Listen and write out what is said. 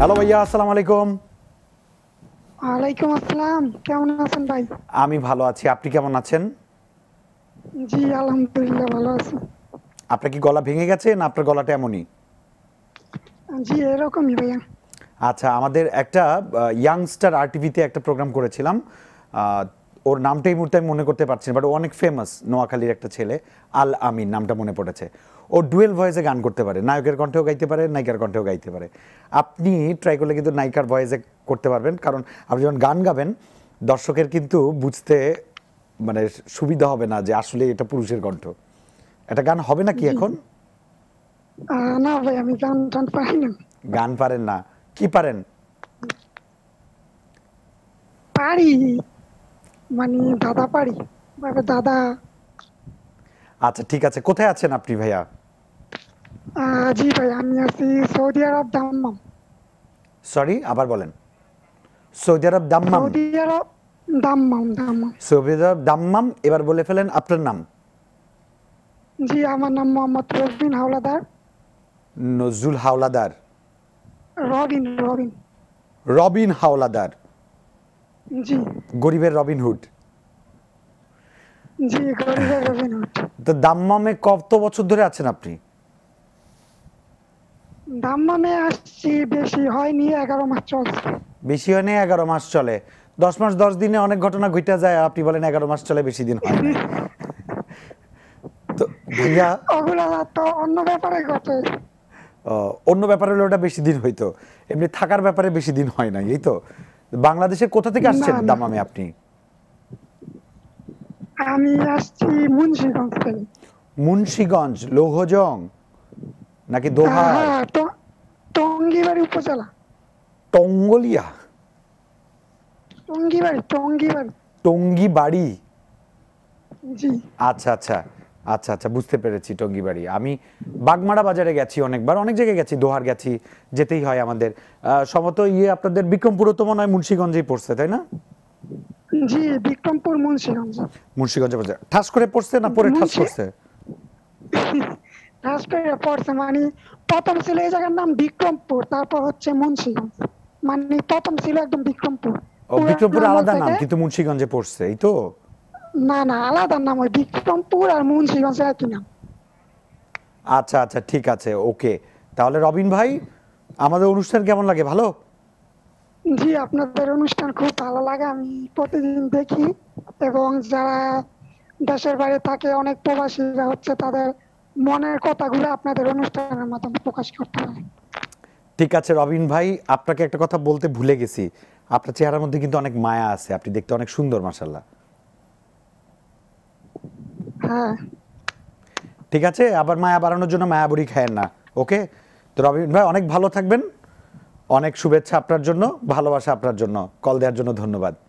Hello ভাইয়া, আসসালামু আলাইকুম। ওয়ালাইকুম আসসালাম, কেমন আছেন ভাই? আমি ভালো আছি, আপনি কেমন আছেন? জি আলহামদুলিল্লাহ ভালো আছি। আপনার কি গলা ভেঙে গেছে না আপনার গলাটা এমনই? জি এরকমই ভাইয়া। আচ্ছা, আমাদের একটা ইয়াংস্টার আরটিভিতে একটা প্রোগ্রাম করেছিলাম, ওর নামটা এই মুহূর্তে আমি মনে করতে পারছি না, বাট ও অনেক ফেমাস, নোয়াখালীর একটা ছেলে, আল আমিন নামটা মনে পড়েছে। ও ডুয়েল ভয়েসে গান করতে পারে, নায়কের কণ্ঠেও গাইতে পারে, নায়িকার কণ্ঠেও গাইতে পারে। আপনি ট্রাই করলে কিন্তু নায়িকার ভয়েসে করতে পারবেন, কারণ আপনি যখন গান গাবেন দর্শকের কিন্তু বুঝতে মানে সুবিধা হবে না যে আসলে এটা পুরুষের কণ্ঠ। এটা গান হবে না কি জি এখন? না ভাই, আমি গান টান পারি না। গান পারেন না? কি পারেন? পারি মানে দাদা পারি, ভাবে দাদা। আচ্ছা ঠিক আছে, কোথায় আছেন আপনি ভাইয়া? জি ভাই, আমি আছি সৌদি আরব দাম্মাম। সরি, আবার বলেন। সৌদি আরব দাম্মাম? সৌদি আরব দাম্মাম দাম্মাম। সৌদি আরব দাম্মাম, এবার বলে ফেলেন আপনার নাম। জি আমার নাম মোহাম্মদ রবিন হাওলাদার। নজরুল হাওলাদার? রবিন রবিন। রবিন হাওলাদার? জি গরিবের রবিনহুড। জি গরিবের রবিন হুড। তো দাম্মামে কত বছর ধরে আছেন আপনি? দাম্মামে আসছি বেশি হয়নি, 11 মাস চলছে। বেশি হয় না, 11 মাস চলে। 10 মাস 10 দিনে অনেক ঘটনা ঘটে যায়, আপনি বলেন 11 মাস চলে, বেশি দিন হয় না। তো ভাইয়া, ওগুলা তো অন্য ব্যাপারে ঘটে। অন্য ব্যাপারে হলে ওটা বেশি দিন হইতো, এমনি থাকার ব্যাপারে বেশি দিন হয় না, এই তো। বাংলাদেশের কোথা থেকে আসছেন না না, দাম্মামে আপনি? আমি আসছি মুন্সিগঞ্জ থেকে। মুন্সিগঞ্জ, লৌহজং নাকি দোহার? হ্যাঁ তো, টঙ্গিবাড়ি উপজেলা। টঙ্গলিয়া? টঙ্গিবাড়ি টঙ্গিবাড়ি। টঙ্গি বাড়ি? জি আচ্ছা আচ্ছা আচ্ছা আচ্ছা, বুঝতে পেরেছি, টঙ্গিবাড়ি। আমি বাগমারা বাজারে গেছি অনেকবার, অনেক জায়গায় গেছি, দোহার গেছি, যেতেই হয় আমাদের। সম্ভবত আপনাদের বিক্রমপুরও তো মনে হয় মুন্সিগঞ্জেই পড়ছে, তাই না? জি বিক্রমপুর মুন্সিগঞ্জ। মুন্সিগঞ্জে পড়ছে, ঠাস করে পড়ছে না পরে ঠাস মুন্সি করছে? রাজবাড়িয়া পড়ছে, মানে প্রথম ছিল এই জায়গার নাম বিক্রমপুর, তারপর হচ্ছে মুন্সিগঞ্জ। মানে প্রথম ছিল একদম বিক্রমপুর, ও, পুরান বিক্রমপুর আমল আলাদা নাম থেকে। কিন্তু মুন্সিগঞ্জে পড়ছে, এই তো? না না, আলাদা নাম, ওই বিক্রমপুর আর মুন্সিগঞ্জ একই নাম। আচ্ছা আচ্ছা ঠিক আছে, ওকে। তাহলে রবিন ভাই, আমাদের অনুষ্ঠান কেমন লাগে? ভালো? জি আপনাদের অনুষ্ঠান খুব ভালো লাগে, আমি প্রতিদিন দেখি। এবং যারা দেশের বাইরে থাকে, অনেক প্রবাসীরা হচ্ছে তাদের মনের কথাগুলো আপনাদের অনুষ্ঠানের মাধ্যমে প্রকাশ করতে পারে। ঠিক আছে রবিন ভাই, আপনাকে একটা কথা বলতে ভুলে গেছি। আপনার চেহারার মধ্যে কিন্তু অনেক মায়া আছে, আপনি দেখতে অনেক সুন্দর, মাশাআল্লাহ। হ্যাঁ ঠিক আছে, আবার মায়া বাড়ানোর জন্য মায়াবড়ি খায়েন না, ওকে? তো রবিন ভাই অনেক ভালো থাকবেন, অনেক শুভেচ্ছা আপনার জন্য, ভালোবাসা আপনার জন্য, কল দেওয়ার জন্য ধন্যবাদ।